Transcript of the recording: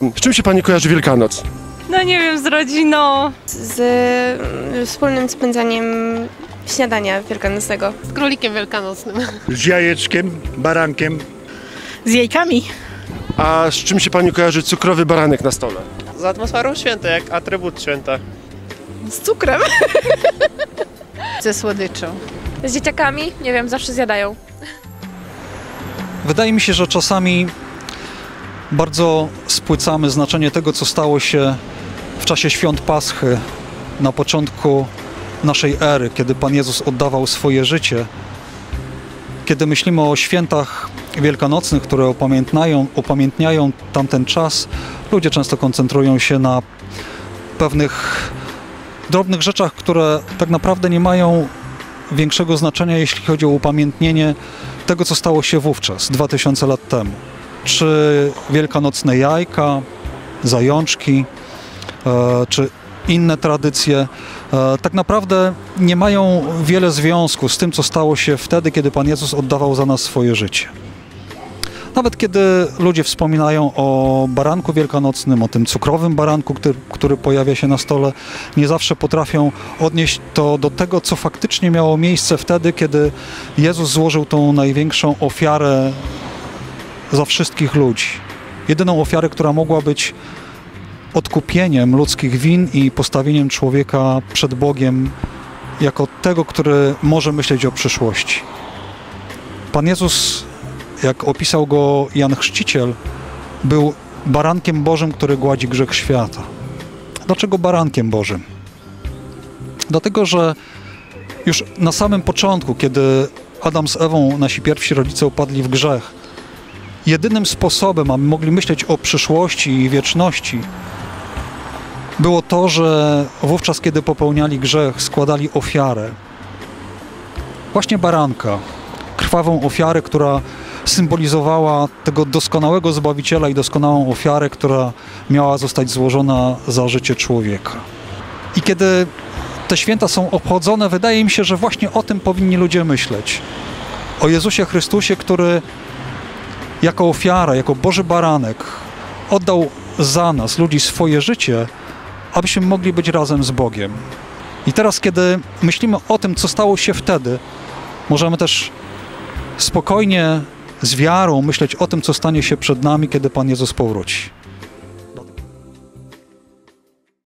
Z czym się pani kojarzy Wielkanoc? No nie wiem, z rodziną. Z wspólnym spędzaniem śniadania wielkanocnego. Z królikiem wielkanocnym. Z jajeczkiem, barankiem. Z jajkami. A z czym się pani kojarzy cukrowy baranek na stole? Z atmosferą święta, jak atrybut święta. Z cukrem. Ze słodyczą. Z dzieciakami, nie wiem, zawsze zjadają. Wydaje mi się, że czasami bardzo spłycamy znaczenie tego, co stało się w czasie świąt Paschy, na początku naszej ery, kiedy Pan Jezus oddawał swoje życie. Kiedy myślimy o świętach wielkanocnych, które upamiętniają tamten czas, ludzie często koncentrują się na pewnych drobnych rzeczach, które tak naprawdę nie mają większego znaczenia, jeśli chodzi o upamiętnienie tego, co stało się wówczas, 2000 lat temu. Czy wielkanocne jajka, zajączki, czy inne tradycje tak naprawdę nie mają wiele związku z tym, co stało się wtedy, kiedy Pan Jezus oddawał za nas swoje życie. Nawet kiedy ludzie wspominają o baranku wielkanocnym, o tym cukrowym baranku, który pojawia się na stole, nie zawsze potrafią odnieść to do tego, co faktycznie miało miejsce wtedy, kiedy Jezus złożył tą największą ofiarę za wszystkich ludzi. Jedyną ofiarę, która mogła być odkupieniem ludzkich win i postawieniem człowieka przed Bogiem jako tego, który może myśleć o przyszłości. Pan Jezus, jak opisał go Jan Chrzciciel, był barankiem Bożym, który gładzi grzech świata. Dlaczego barankiem Bożym? Dlatego, że już na samym początku, kiedy Adam z Ewą, nasi pierwsi rodzice, upadli w grzech, jedynym sposobem, aby mogli myśleć o przyszłości i wieczności, było to, że wówczas, kiedy popełniali grzech, składali ofiarę. Właśnie baranka, krwawą ofiarę, która symbolizowała tego doskonałego Zbawiciela i doskonałą ofiarę, która miała zostać złożona za życie człowieka. I kiedy te święta są obchodzone, wydaje mi się, że właśnie o tym powinni ludzie myśleć. O Jezusie Chrystusie, który jako ofiara, jako Boży Baranek oddał za nas, ludzi, swoje życie, abyśmy mogli być razem z Bogiem. I teraz, kiedy myślimy o tym, co stało się wtedy, możemy też spokojnie, z wiarą myśleć o tym, co stanie się przed nami, kiedy Pan Jezus powróci.